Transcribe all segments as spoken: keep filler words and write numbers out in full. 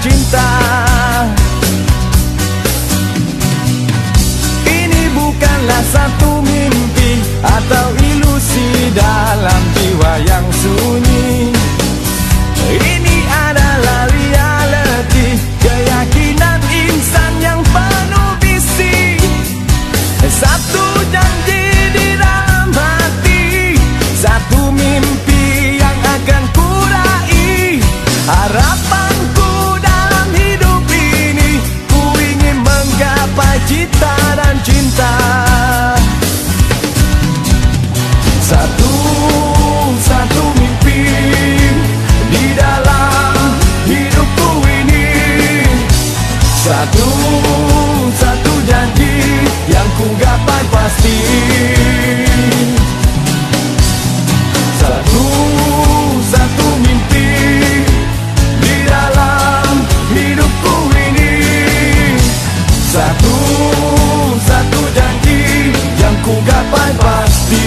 cinta. Ini bukanlah satu mimpi atau ilusi dalam jiwa yang sunyi. Ini adalah reality, keyakinan insan yang penuh visi. Satu janji di dalam hati, satu mimpi yang akan ku raih. Harapanku dalam hidup ini, ku ingin menggapai cita dan cinta. Satu, satu mimpi di dalam hidupku ini. Satu, satu janji yang ku gapai pasti. Satu, satu mimpi di dalam hidupku ini. Satu, satu janji yang ku gapai pasti.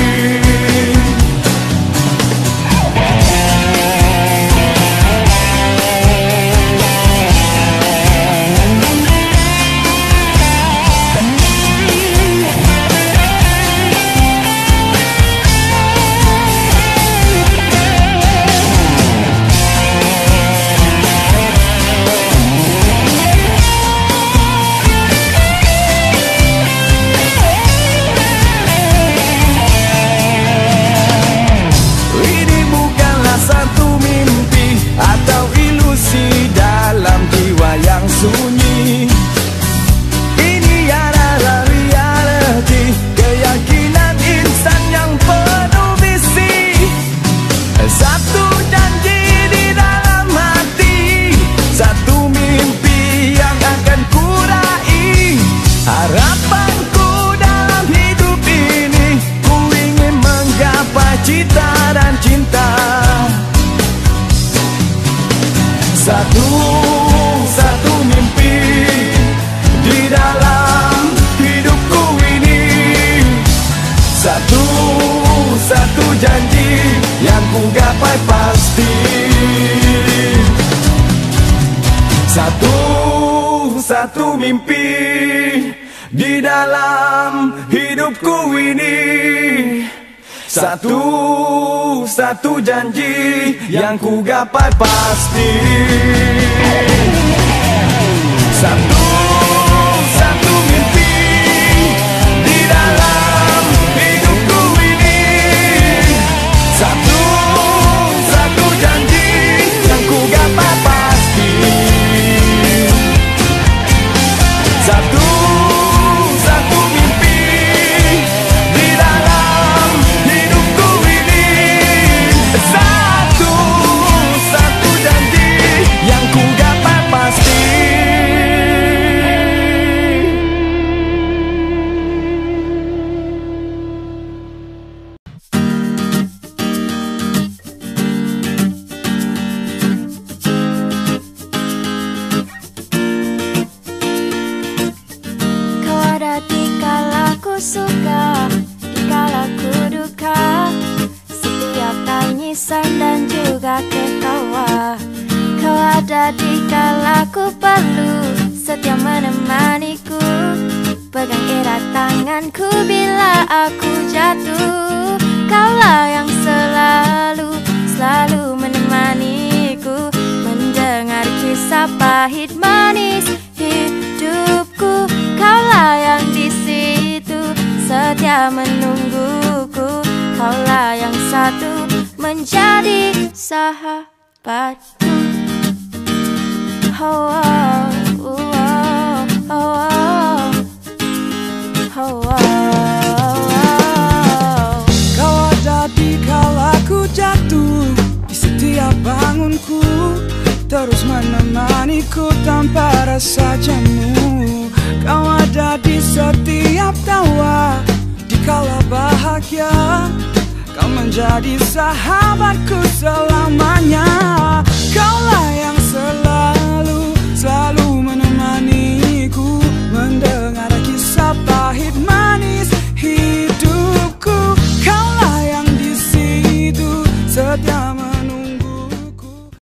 Sunyi. Ini adalah reality, keyakinan insan yang penuh visi. Satu janji di dalam hati, satu mimpi yang akan ku raih. Harapanku dalam hidup ini, ku ingin menggapai cita dan cinta. Satu, satu mimpi di dalam hidupku ini. Satu, satu janji yang ku gapai pasti. Satu, satu mimpi di dalam hidupku ini. Satu, satu janji yang ku gapai pasti. Satu, satu mimpi di dalam hidupku ini. Satu, satu janji yang ku gapai pasti. Satu, satu mimpi di dalam hidupku ini. Satu, satu janji yang ku gapai pasti. Suka dikala ku duka, setiap tangisan dan juga ketawa. Kau ada dikala ku perlu, setia menemaniku, pegang erat tanganku bila aku jatuh. Kaulah yang selalu, selalu menemaniku, mendengar kisah pahit manis hidupku. Kaulah yang di situ setia menungguku, kaulah yang satu menjadi sahabatku. Oh, oh, oh, oh, oh, oh, oh. Kau ada di kala ku jatuh, di setiap bangunku, terus menemaniku tanpa rasa jenuh. Kau ada di setiap tawa, di kala bahagia, kau menjadi sahabatku selamanya.